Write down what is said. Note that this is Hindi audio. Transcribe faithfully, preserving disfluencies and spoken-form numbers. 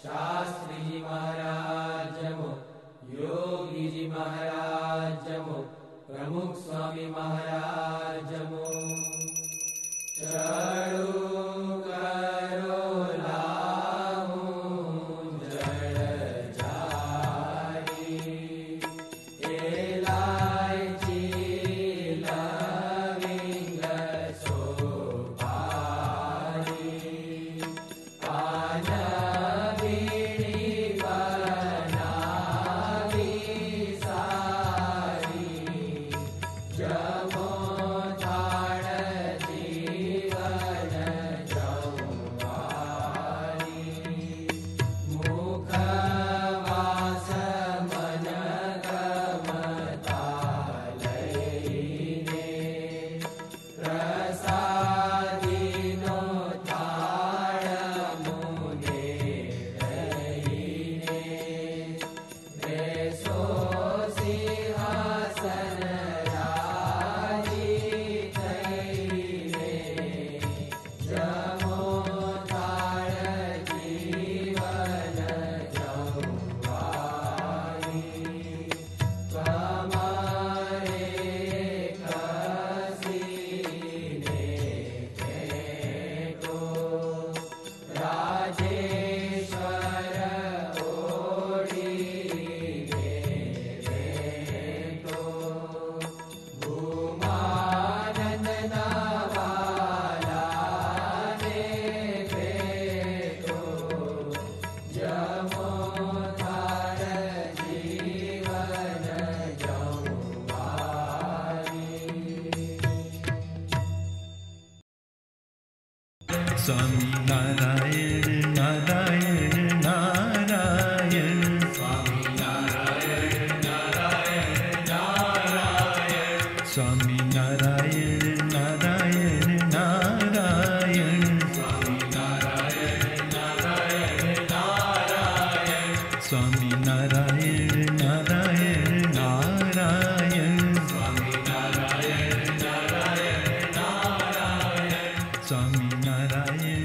शास्त्री जी महाराज जमो, योगी जी महाराज जमो, प्रमुख स्वामी महाराज जमो। चढ़ू करो लाहू जड़ जारी, इलायची लविंग सुपारी, पान बीड़ी बनावी सारी, जमो थाड़ जीवन जमुआरी, मुखवास मन कमता लईने, प्रसादीनो थाड़ मुने रहीने, बेसो सिंहासन राजी थईने, जमो थाड़ जीवन जमुआरी, कमरे कसीने भेटो, राजेश्वर ओढ़ीने भेटो, भूमानंदना वाला ने भेटो, जमो थाड़ जीवन जमुआरी। स्वामी नारायण नारायण नारायण, स्वामी नारायण नारायण नारायण, स्वामी नारायण नारायण नारायण, स्वामी नारायण नारायण नारायण, स्वामी नारायण नारायण नारायण, स्वामी नारायण नारायण नारायण, स्वामी नारायण